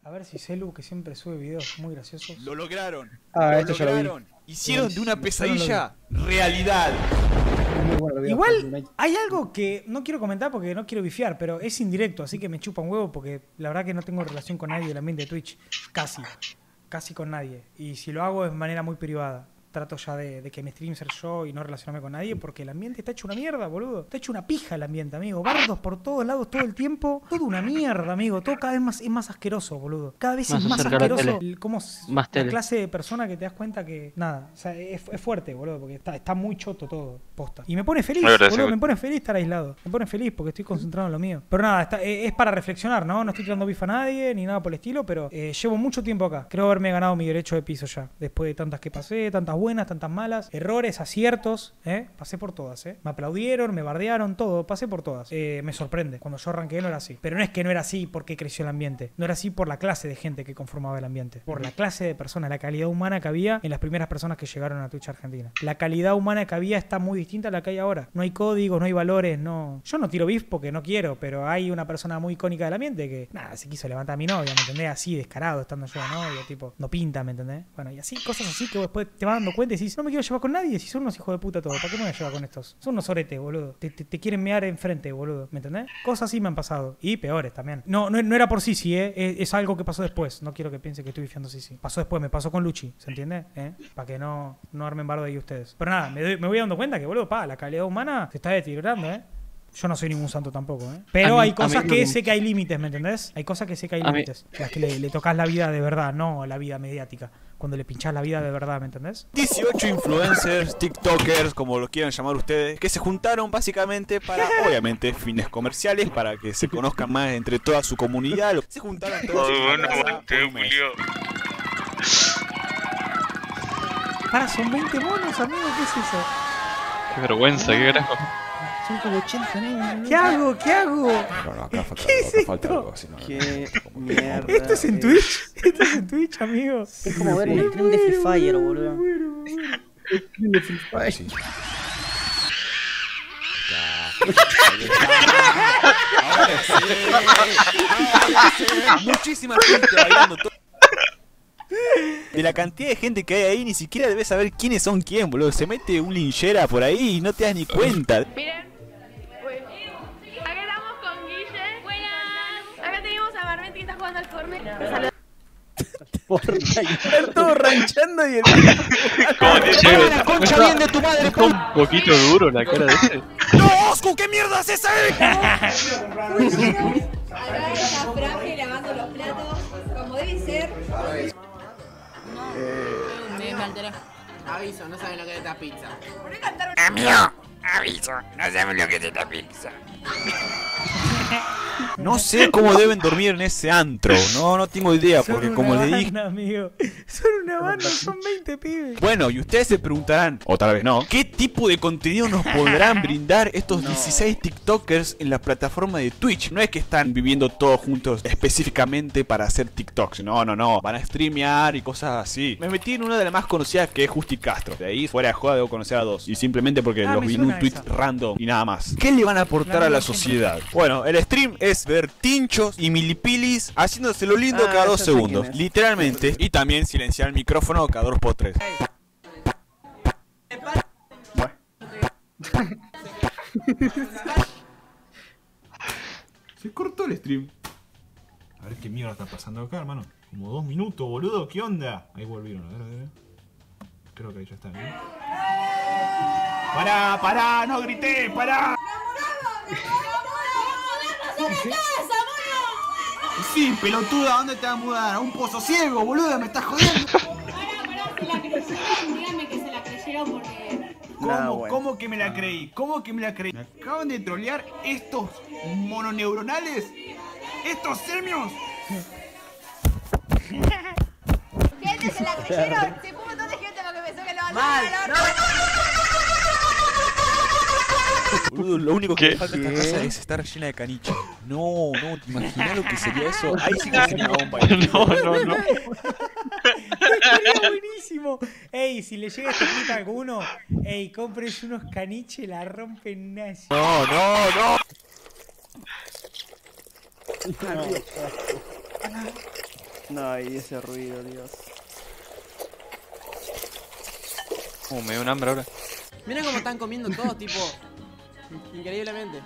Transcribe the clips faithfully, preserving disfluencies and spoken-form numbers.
A ver si Celu, que siempre sube videos muy graciosos. Lo lograron. Ah, lo esto ya lo lograron. vi. Hicieron de una Yo pesadilla realidad. Muy bueno, lo Igual veo. hay algo que no quiero comentar porque no quiero bifiar, pero es indirecto, así que me chupa un huevo porque la verdad que no tengo relación con nadie del ambiente de Twitch. Casi. Casi con nadie. Y si lo hago es de manera muy privada. Trato ya de, de que me stream ser yo y no relacionarme con nadie porque el ambiente está hecho una mierda, boludo. Está hecho una pija el ambiente, amigo. Bardos por todos lados todo el tiempo. Todo una mierda, amigo. Todo cada vez más, es más asqueroso, boludo. Cada vez Más es más acerca a la asqueroso. tele. el- Como Más la tele. clase de persona que te das cuenta que nada. O sea, es, es fuerte, boludo, porque está, está muy choto todo, posta. Y me pone feliz, La verdad, boludo. sí. Me pone feliz estar aislado. Me pone feliz porque estoy concentrado en lo mío. Pero nada, está, es, es para reflexionar, ¿no? No estoy tirando bifa a nadie ni nada por el estilo, pero eh, llevo mucho tiempo acá. Creo haberme ganado mi derecho de piso ya. Después de tantas que pasé, tantas buenas, tantas malas. Errores, aciertos, ¿eh? Pasé por todas, ¿eh? Me aplaudieron, me bardearon, todo. Pasé por todas. Eh, me sorprende. Cuando yo arranqué no era así. Pero no es que no era así porque creció el ambiente. No era así por la clase de gente que conformaba el ambiente. Por la clase de personas, la calidad humana que había en las primeras personas que llegaron a Twitch Argentina. La calidad humana que había está muy distinta a la que hay ahora. No hay códigos, no hay valores, no... Yo no tiro beef porque no quiero, pero hay una persona muy icónica del ambiente que, nada, se quiso levantar a mi novia, ¿me entendés? Así, descarado, estando yo de novio, tipo, no pinta, ¿me entendés? Bueno, y así, cosas así que después te vas dando cuenta y decís, no me quiero llevar con nadie, si son unos hijos de puta todos, ¿para qué me voy a llevar con estos? Son unos oretes, boludo. Te, te, te quieren mear enfrente, boludo, ¿me entendés? Cosas así me han pasado. Y peores también. No, no, no era por Sisi, ¿eh? Es, es algo que pasó después. No quiero que piense que estoy bifiando Sisi. Pasó después, me pasó con Luchi, ¿se entiende? ¿Eh? Para que no, no armen bardo ahí ustedes. Pero nada, me, doy- me voy dando cuenta que, boludo, pa, la calidad humana se está deteriorando, ¿eh? Yo no soy ningún santo tampoco, ¿eh? Pero A mí- hay a cosas mí que no- sé que hay límites, ¿me entendés? Hay cosas que sé que hay A mí- límites. Las que le, le tocas la vida de verdad, no la vida mediática. Cuando le pinchás la vida de verdad, ¿me entendés? dieciocho influencers, tiktokers, como lo quieran llamar ustedes, que se juntaron básicamente para, obviamente, fines comerciales, para que se conozcan más entre toda su comunidad. Se juntaron todos en una casa por un mes. Para, son veinte monos, amigo, ¿qué es eso? Qué vergüenza, qué carajo. Son como ochenta, ¿no? ¿Qué hago? ¿Qué hago? No, no, acá falta, ¿Qué es acá falta esto? algo así, no, no. Qué mierda. ¿Esto es en Twitch? ¿Esto es en Twitch, amigo? Es como ver el stream de Free Fire, boludo. De Free Ahora Fire. sí. Ahora sí, ahora sí. Muchísima gente bailando. to- De la cantidad de gente que hay ahí, ni siquiera debes saber quiénes son quién, boludo. Se mete un linchera por ahí y no te das ni cuenta. Miren, uy. Acá estamos con Guille. Buenas. Acá tenemos a Marmenti que está jugando al Fortnite. Están todos ranchando y el... ¿Cómo te llevo? la concha bien de tu madre, Está un poquito duro la cara de ese. ¡No, Oscu! ¿Qué mierda es esa? Acá está Franje lavando los platos, como debe ser. Me, me alteré. Aviso, no saben lo que es esta pizza. ¿Por qué cantar Amigo, aviso, no saben lo que es esta pizza. No sé cómo deben dormir en ese antro. No, no tengo idea, porque Son como una le dije... banda, amigo. Son una banda, son veinte pibes. Bueno, y ustedes se preguntarán, o tal vez no, ¿qué tipo de contenido nos podrán brindar estos dieciséis tiktokers en la plataforma de Twitch? No es que están viviendo todos juntos específicamente para hacer TikToks, no, no, no, van a streamear y cosas así. Me metí en una de las más conocidas, que es Justi Castro. De ahí, fuera de joda, debo conocer a dos. Y simplemente porque Ah, los me vi en un suena tweet esa. random y nada más. ¿Qué le van a aportar La a la vi siempre. sociedad? Bueno, el stream es ver tinchos y milipilis haciéndose lo lindo Ah, cada dos ya sé segundos. quién es. Literalmente. Y también silenciar el micrófono cada dos por tres. Se cortó el stream. A ver qué mierda está pasando acá, hermano. Como dos minutos, boludo. ¿Qué onda? Ahí volvieron, a ver, a ver. Creo que ahí ya están, ¿eh? ¡Pará, pará! ¡No grité! ¡Pará! Sí, pelotuda, ¿dónde te vas a mudar? ¿A un pozo ciego, boludo? ¿Me estás jodiendo? Díganme que se la creyeron porque... ¿Cómo? Nah, bueno. ¿Cómo que me la creí? ¿Cómo que me la creí? ¿Me acaban de trolear estos mononeuronales? ¿Estos simios? Gente, se la creyeron. Se fue un montón de gente porque pensó que lo Mal, Boludo, lo único que ¿Qué? le falta a esta casa es estar llena de caniche. No, no, ¿te imaginas lo que sería eso? Ahí sí que sería una bomba. No, no, no. Estaría buenísimo. Ey, si le llega este clip a alguno, ey, cómprense unos caniches, la rompen nazi. No, no, no. No, y ese ruido, Dios. Uh, me dio un hambre ahora. Miren cómo están comiendo todos, tipo. Increíblemente.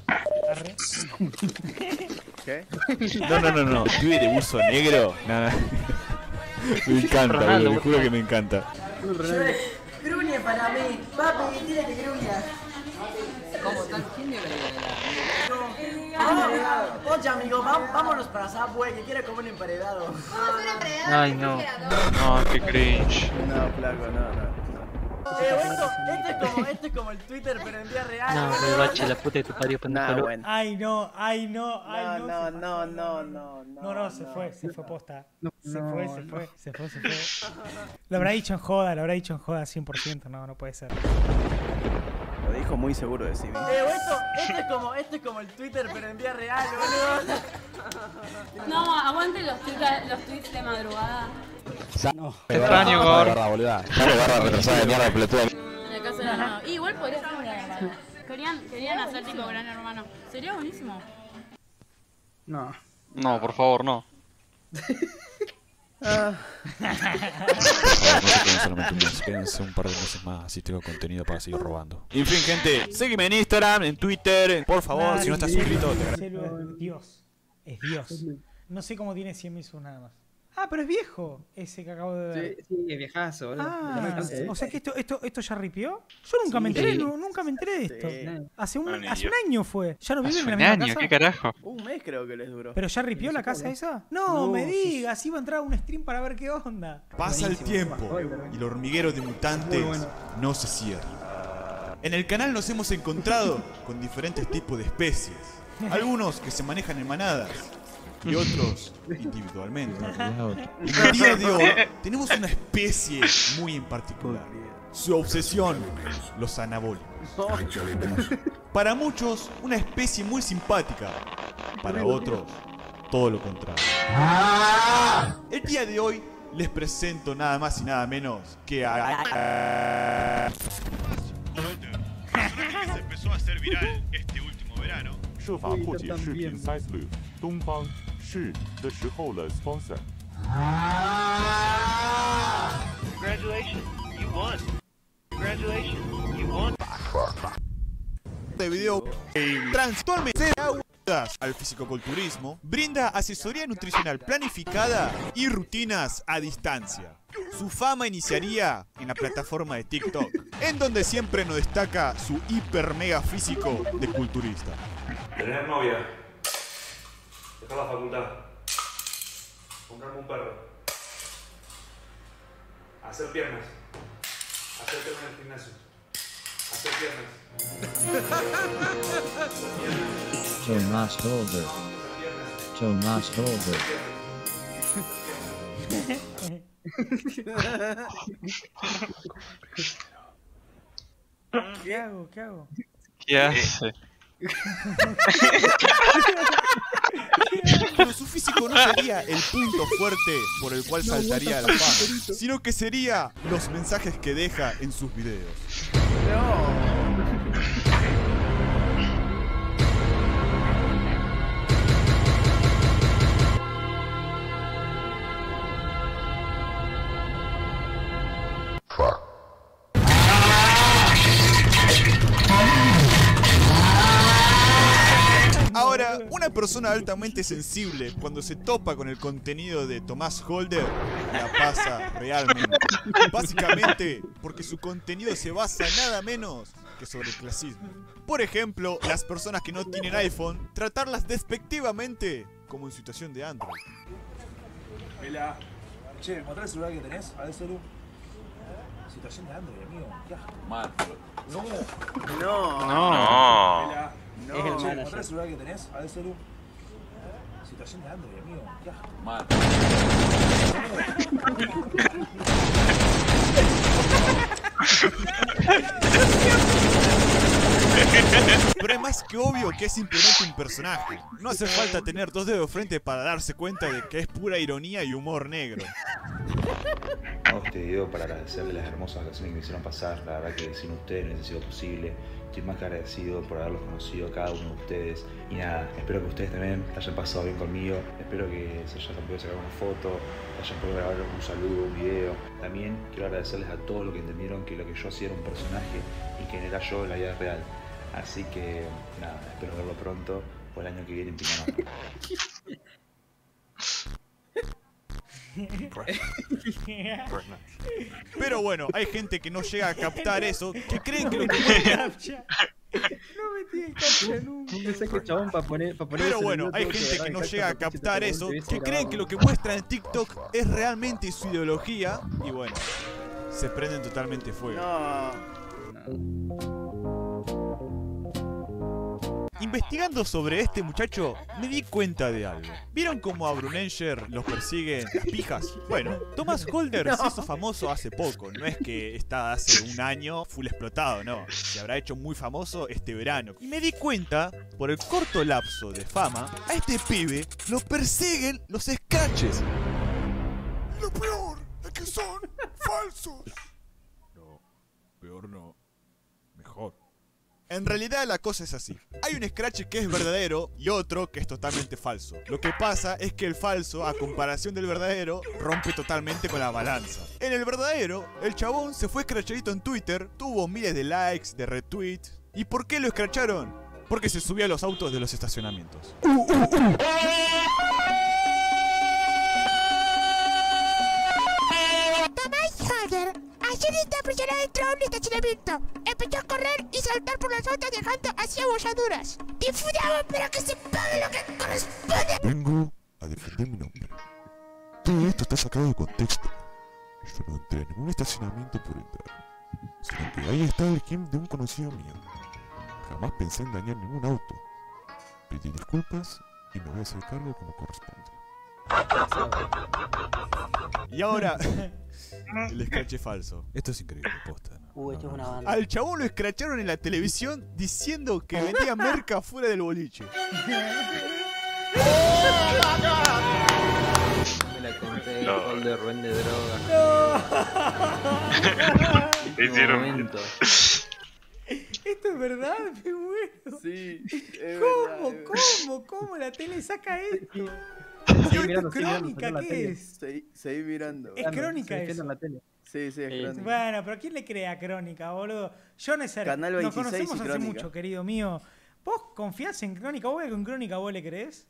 ¿Qué? No, no, no, no. Pibe de buzo negro. Nada. Me encanta, boludo. Te juro que me encanta. Gruñe para mí. Papi, tiene que gruñar. ¿Cómo están? ¿Quién dio la Oye, amigo, va- vámonos para Subway, que quiere comer un emparedado. Vamos a hacer emparedado. Ay, no. No, qué cringe. No, flaco, no, no. Eh, esto, esto, es como, esto es como el Twitter, pero en día real. No, pero bache, la puta de tu parió, pendejo. Nah, loco. bueno. Ay, no, ay, no, ay, No, no. no, se no, pasó. no, no, no. No, no, se fue, se fue posta. Se no, fue, se no. fue, se fue, se fue. Lo habrá dicho en joda, lo habrá dicho en joda cien por ciento. No, no puede ser. Lo dijo muy seguro de sí mismo. Eh, esto, esto es como, esto es como el Twitter, pero en día real, boludo. No, aguanten los, tuita- los tweets de madrugada. Te extraño, Gor. En el caso de la no. Igual podría ser un gran hermano. Querían, querían hacer tipo gran hermano. Sería buenísimo. No. No, por favor, no. Ah, No se queden solamente un mes, quédense un par de meses más, así tengo contenido para seguir robando. En fin, gente, sígueme en Instagram, en Twitter, por favor, si no estás suscrito, te agradezco. Celu es Dios. Es Dios. No sé cómo tiene cien mil subs nada más. Ah, pero es viejo ese que acabo de ver. Sí, sí, es viejazo, boludo. Ah, Sí. o sea que esto, esto, esto ya ripió. Yo nunca me enteré, no- nunca me enteré de esto. Sí. Hace un, No, ni hace un yo. año fue. ¿Ya no viven Hace en la un misma año, casa? ¿qué carajo? un mes creo que les duró. ¿Pero ya ripió la casa esa? No, No, me sí, digas, iba a entrar a un stream para ver qué onda. Pasa el tiempo y el hormiguero de mutantes no se cierra. En el canal nos hemos encontrado con diferentes tipos de especies. Algunos que se manejan en manadas y otros individualmente. En el día de hoy tenemos una especie muy en particular. Su obsesión, los anabólicos. Para muchos, una especie muy simpática. Para otros, todo lo contrario. El día de hoy les presento nada más y nada menos que a... Se empezó a hacer viral este último verano. 设法破解视频 size loop， 东方是的时候了 sponsor。 Congratulations, you won. Congratulations, you won. De video transforme al fisicoculturismo, brinda asesoría nutricional planificada y rutinas a distancia. Su fama iniciaría en la plataforma de TikTok, en donde siempre nos destaca su hiper mega físico de culturista. Tener novia, dejar la facultad, comprarme un perro, hacer piernas, hacer piernas en el gimnasio, hacer piernas. Thomas Holder. Thomas Holder. ¿Qué hago? ¿Qué hago? ¿Qué hace? Pero su físico no sería el punto fuerte por el cual saltaría a la fama, sino que sería los mensajes que deja en sus videos. Ahora, una persona altamente sensible, cuando se topa con el contenido de Tomás Holder, la pasa realmente. Básicamente, porque su contenido se basa nada menos que sobre el clasismo. Por ejemplo, las personas que no tienen iPhone, tratarlas despectivamente como en situación de Android. Vela. Che, ¿mostrá el celular que tenés? A ver, celu. Situación de Android, amigo. Ya. Mal. No. No. No. Vela. No. Che, Es el ¿mostrá manager. el celular que tenés? A ver, celu. Situación de Android, amigo. Ya. Mal. Pero es más que obvio que es simplemente un personaje. No hace falta tener dos dedos frente para darse cuenta de que es pura ironía y humor negro. este video para agradecerles las hermosas vacaciones que me hicieron pasar. La verdad que sin ustedes no hubiese sido posible. Estoy más que agradecido por haberlos conocido a cada uno de ustedes. Y nada, espero que ustedes también la hayan pasado bien conmigo. Espero que se hayan podido sacar una foto, hayan podido grabar un saludo, un video. También quiero agradecerles a todos los que entendieron que lo que yo hacía era un personaje y que no era yo en la vida real. Así que nada, espero verlo pronto o el año que viene en Pinamar. Pero bueno, hay gente que no llega a captar eso, que creen que lo que muestra... No metí el captcha nunca. Pero bueno, hay gente que no llega a captar eso, que creen que lo que muestra en TikTok es realmente su ideología y bueno, se prenden totalmente fuego. Investigando sobre este muchacho, me di cuenta de algo. ¿Vieron cómo a Brunenger los persiguen las pijas? Bueno, Thomas Holder no. se hizo famoso hace poco. No es que está hace un año full explotado, no. Se habrá hecho muy famoso este verano. Y me di cuenta, por el corto lapso de fama, a este pibe lo persiguen los scratches. Lo peor es que son falsos. No, peor no. Mejor. En realidad la cosa es así. Hay un scratch que es verdadero y otro que es totalmente falso. Lo que pasa es que el falso, a comparación del verdadero, rompe totalmente con la balanza. En el verdadero, el chabón se fue scratchadito en Twitter, tuvo miles de likes, de retweets. ¿Y por qué lo scratcharon? Porque se subió a los autos de los estacionamientos. Uh, uh, uh. Ayer esta persona entró a un estacionamiento, empezó a correr y saltar por las autos dejando así abolladuras. Difundamos, pero que se pague lo que corresponde. Vengo a defender mi nombre. Todo esto está sacado de contexto. Yo no entré en ningún estacionamiento por entrar, sino que ahí estaba el gym de un conocido mío. Jamás pensé en dañar ningún auto. Pedí disculpas y me voy a hacer cargo como corresponde. Y ahora, el scratch falso. Esto es increíble, posta. ¿No? Uh, esto es una banda. Al chabón lo escracharon en la televisión diciendo que vendía merca fuera del boliche. Me la conté, no. Holder vende droga. No. Hicieron. ¿Esto es verdad? ¡Me muero! Sí, es ¿Cómo? verdad, ¿Cómo? ¿Cómo la tele saca esto? Seguí ¿Esto mirando, es crónica? mirando, ¿Qué es? Seguí, seguí mirando. Es crónica eso. En la tele. Sí, sí, es Sí, crónica. Bueno, pero ¿quién le cree a Crónica, boludo? Yo no sé. Canal Nos veintiséis conocemos y hace Crónica. mucho, querido mío. ¿Vos confiás en Crónica? ¿Vos que con Crónica vos le creés?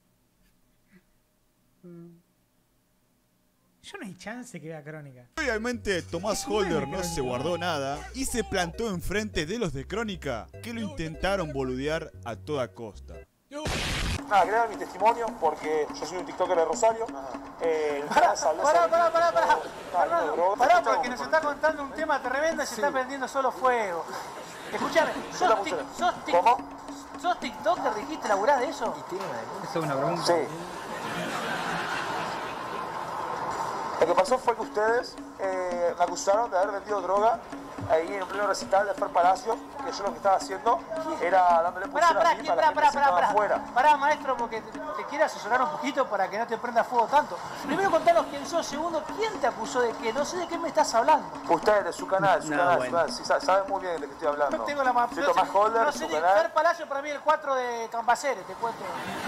Yo no hay chance que vea Crónica. Obviamente Tomás Holder no se guardó nada y se plantó enfrente de los de Crónica, que lo intentaron boludear a toda costa. Nada, quería dar mi testimonio porque yo soy un tiktoker de Rosario. Eh, pará, Pará, pará, pará, pará. Pará, Pará, porque nos está contando un tema tremendo y se está prendiendo solo fuego. Escuchame, ¿sos, tic, sos, tic, ¿sos tiktoker? ¿Dijiste, laburás de eso? Eso es una pregunta. Sí. Lo que pasó fue que ustedes eh, me acusaron de haber vendido droga ahí en pleno recital de Fer Palacio, que yo lo que estaba haciendo era dándole Pará, pulsera pará, a mí pará, para la pará, gente que pará, estaba pará. afuera. Pará, maestro, porque te, te quiero asesorar un poquito para que no te prenda fuego tanto. Primero contanos quién sos, segundo, ¿quién te acusó de qué? No sé de qué me estás hablando. Ustedes, de su canal, su No, canal, bueno. su canal, sí, sa- saben muy bien de qué estoy hablando. No tengo la más... Soy Tomás Holder, no su sé ni canal. Fer Palacio para mí el cuatro de Cambaceres, te cuento.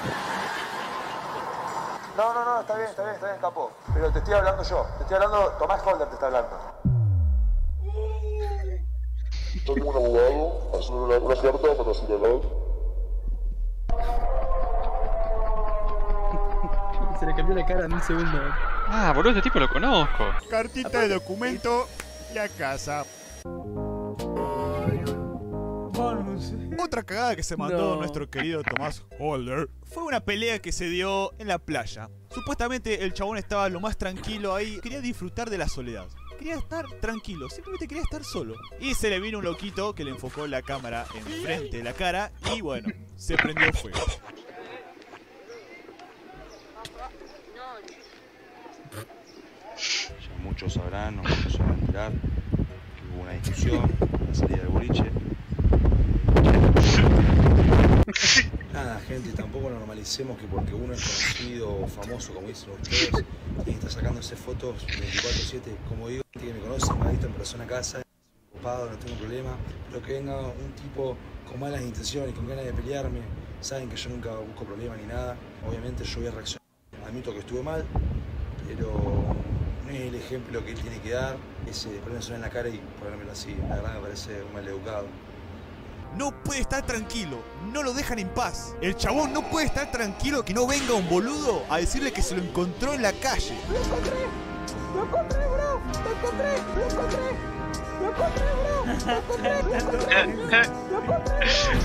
No, no, no, está bien, está bien, está bien, capo. Pero te estoy hablando yo, te estoy hablando, Tomás Holder te está hablando. Tengo un abogado haciendo una, una carta para señalar. Se le cambió la cara en un segundo. Ah, boludo, este tipo lo conozco. Cartita de documento y a casa. Otra cagada que se mandó No. nuestro querido Tomás Holder fue una pelea que se dio en la playa. Supuestamente el chabón estaba lo más tranquilo ahí, quería disfrutar de la soledad. Quería estar tranquilo, simplemente quería estar solo. Y se le vino un loquito que le enfocó la cámara enfrente de la cara y bueno, se prendió fuego. Ya muchos sabrán o muchos se van a enterar que hubo una discusión, la salida del boliche. Nada, gente, tampoco normalicemos que porque uno es conocido o famoso, como dicen ustedes, y está sacándose fotos veinticuatro siete, como digo, gente que me conoce, me ha visto en persona a casa, ocupado, no tengo problema, pero que venga un tipo con malas intenciones, con ganas de pelearme, saben que yo nunca busco problemas ni nada, obviamente yo voy a reaccionar, admito que estuve mal, pero no es el ejemplo que él tiene que dar, ese ponerse en la cara y ponérmelo así, la verdad me parece un mal educado. No puede estar tranquilo, no lo dejan en paz. El chabón no puede estar tranquilo que no venga un boludo a decirle que se lo encontró en la calle. ¡Lo encontré! ¡Lo encontré, bro! ¡Lo encontré! ¡Lo encontré! ¡Lo encontré, bro! ¡Lo encontré! ¡Lo encontré! ¡Lo encontré! ¡Lo encontré!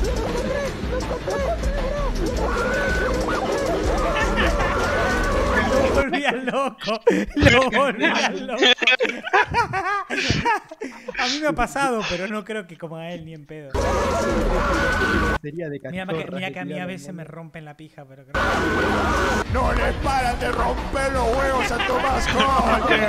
Lo volvía loco. Lo volvía loco. A mí me ha pasado, pero no creo que como a él ni en pedo. Sería de Mira, que, mira que a mí a veces me rompen la pija, pero creo que... ¡No le paran de romper los huevos a Tomás Holder!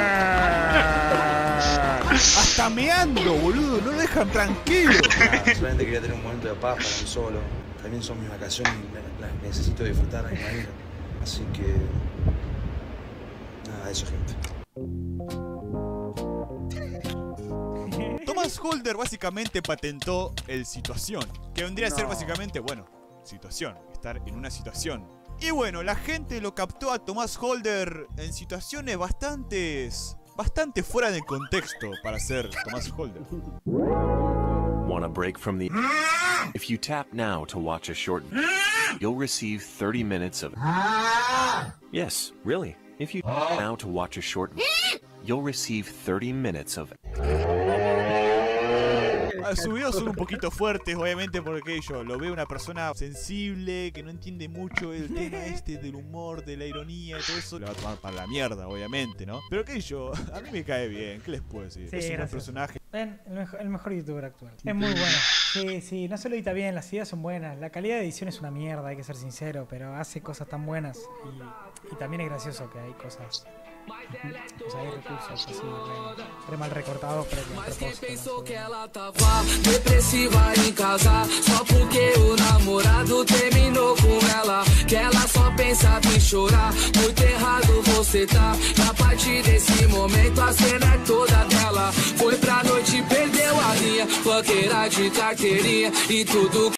Hasta meando, boludo, no lo dejan tranquilo. Nada, solamente quería tener un momento de paz para mí solo. También son mis vacaciones y las necesito disfrutar a mi manera. Así que... nada, eso, gente. Tomás Holder básicamente patentó el situación, que vendría a ser No. básicamente, bueno, situación, estar en una situación. Y bueno, la gente lo captó a Tomás Holder en situaciones bastantes, bastante fuera de contexto para ser Tomás Holder. Want a break from the... If you tap now to watch a short... You'll receive thirty minutes of... Yes, really. If you tap now to watch a short... You'll receive thirty minutes of... Sus videos son un poquito fuertes, obviamente, porque yo lo veo una persona sensible, que no entiende mucho el tema este del humor, de la ironía y todo eso. Lo va a tomar para la mierda, obviamente, ¿no? Pero que yo, a mí me cae bien, ¿qué les puedo decir? Sí, es un buen gracias. personaje. Ven, el mejor, el mejor youtuber actual. Es muy bueno. Sí, sí, no se lo edita bien, las ideas son buenas. La calidad de edición es una mierda, hay que ser sincero, pero hace cosas tan buenas. Y, y también es gracioso que hay cosas. O sea, hay recursos así, re, re mal recortados, pero que a propósito. que ela tava depressiva em casa só porque o namorado terminou com ela, que ela só pensava em chorar. Muito errado você tá, e a partir desse momento a cena é toda dela. Foi pra noite, perdeu a linha, banqueira de carteirinha e tudo.